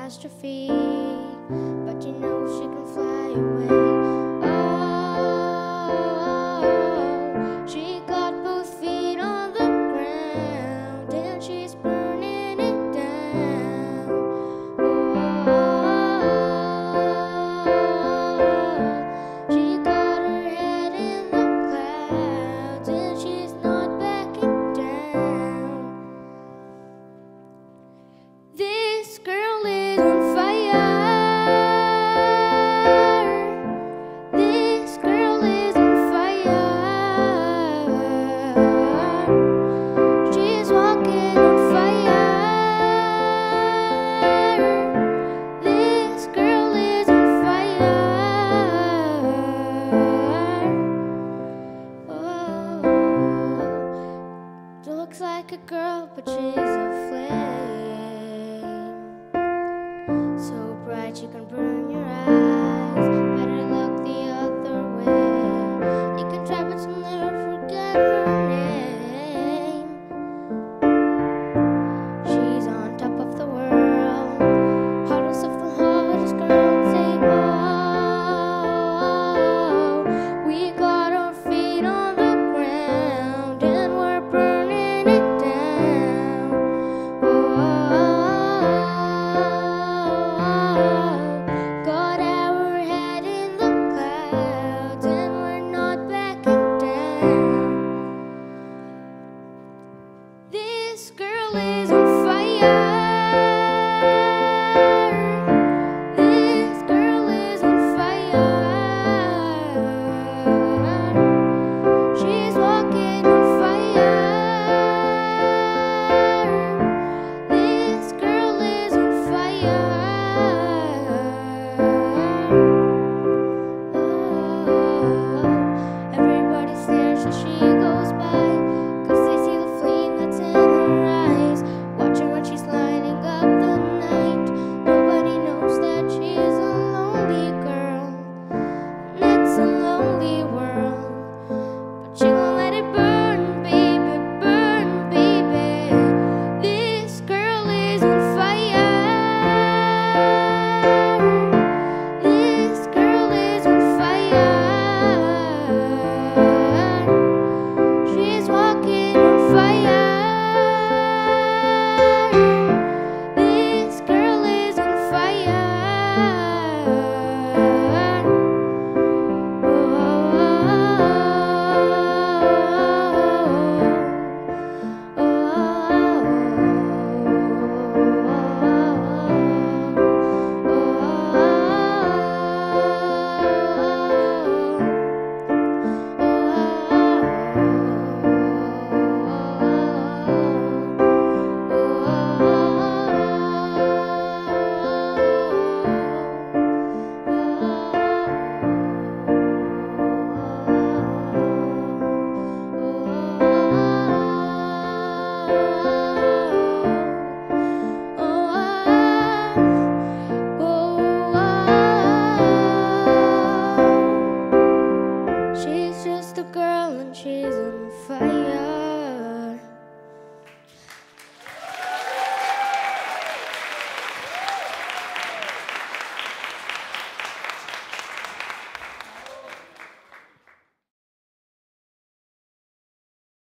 catastrophe, but you know she can fly away. Oh, she got both feet on the ground and she's burning it down. Oh, she got her head in the clouds and she's not backing down. This girl is on fire. This girl is on fire. She's walking on fire. This girl is on fire. Oh, looks like a girl, but she's a flame. So bright you can burn your eyes. Better look the other way. You can try but you'll never forget her name. She's on top of the world, hottest of the hottest girls. Say oh, we got our feet on the ground and we're burning it down. Got our head in the clouds and we're not backing down. This girl is on